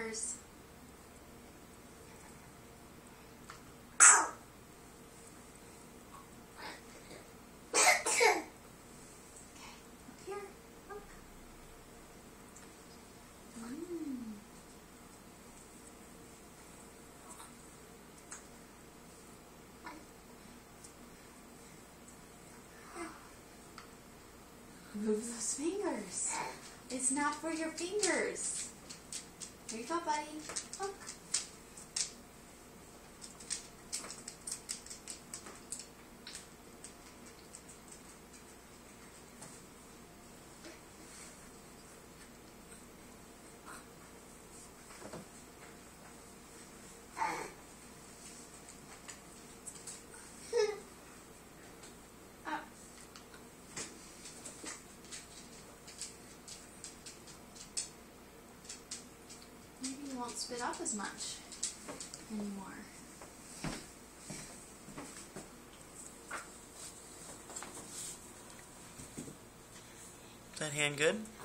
fingers. Move those fingers. It's not for your fingers. Here you go, buddy. Look. Won't spit up as much anymore. Is that hand good?